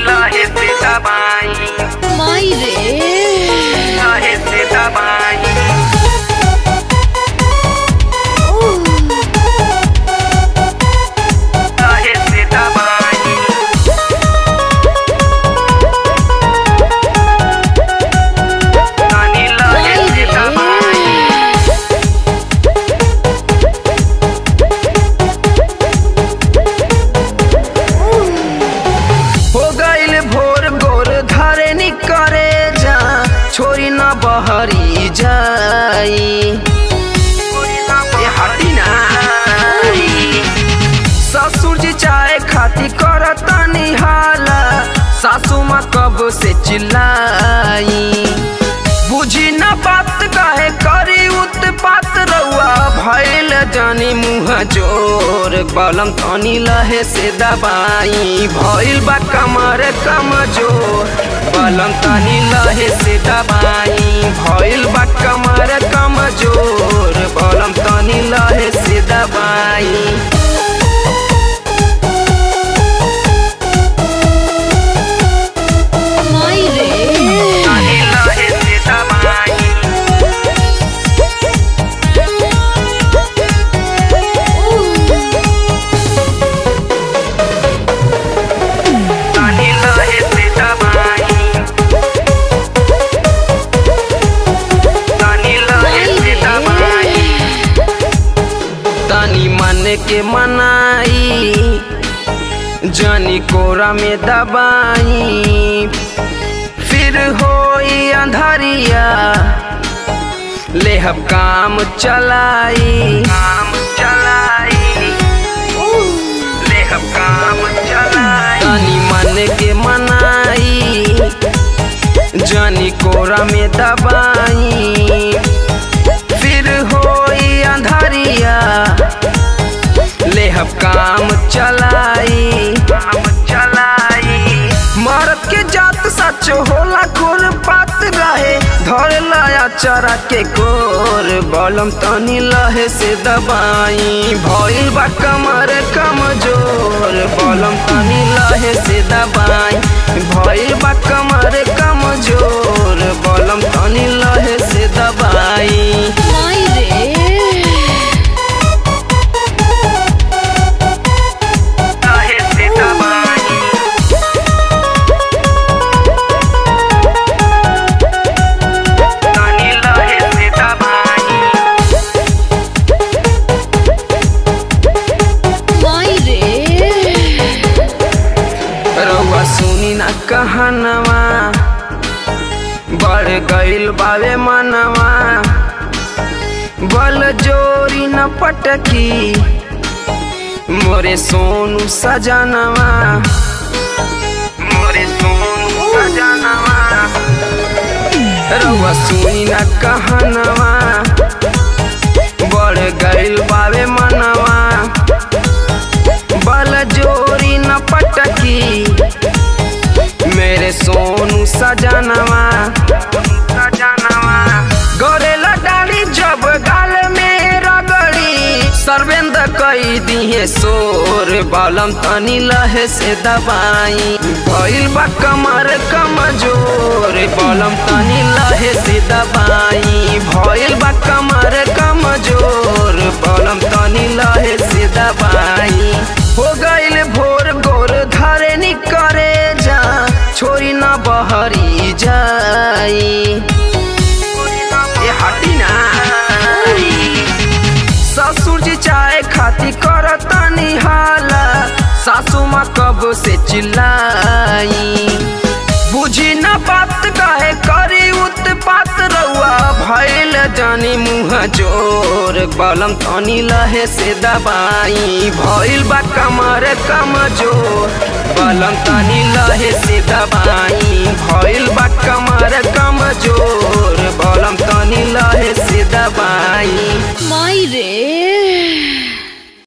लहे से दबाई माई रे लहे से दबाई लहे से दबाई तनी लहे से दबाई हो गईल भोर गोर धरे निकरे जा छोरी न बहरी जाई हटी ना ससुर जी चाय खाती करतनी हाला सासू माँ कब से चिल्लाई बुझी न बात काहे करी उत्पात रउआ भइल जानी मुँह जोर बलम तनी लहे से दबाई भइल बा कमर कमजोर बलम तनी लहे से दबाई भइल बा कमर कमजोर बलम तनी लहे से दबाई माई रे तनी लहे से दबाई तनी लहे से दबाई तनी लहे से दबाई तनी मन के मनाई जानी कोरा में दबाई फिर होई अंधारिया लेहब काम चलाई लेहब काम चलाई तनी मन के मनाई जानी कोरा में दबाई फिर होई अंधारिया लेहब काम चलाई मरद के जात सच होला खोर पात रहे धर लाया चरा के कोर बलम तनी लहे से दबाई भइल बा कमर कमजोर बलम तनी लहे से दबाई भइल बा कमर कमजोर बलम तनी लहे से दबाई माई रे लहे से दबाई तनी लहे से दबाई माई रे रउआ सुनी ना कहनवा बढ़ गईल बावे मनवा बल जोरी न पटकी मोरे सोनू सजनवा मोरे सोनू सजनवा रउआ सुनी ना कहनवा बढ़ गईल बावे मनवा बल जोरी न पटकी मेरे सोनू सजनवा गोरेला डाली जब गाल में रगड़ी सर्वेंद्र कई दिए शोर बलम तनी लहे से दबाई भइल बा कमर कमजोर बलम तनी लहे से दबाई भइल बा कमर कमजोर बलम तनी लहे से दबाई हो गईल भोर गोर धरे निकरे जा छोरी न बहरी जाई हटी ना ससुर जी चाय खाती करतनी हाला सासू माँ कब से चिल्लाई बुझी न बात काहे करी उत्पात रउआ भइल जानी मुँह जोर बलम तनी लहे से दबाई भइल बा कमर कमजोर बलम तनी लहे से दबाई भइल बा कमर कमजोर बलम तनी लहे से दबाई माई रे।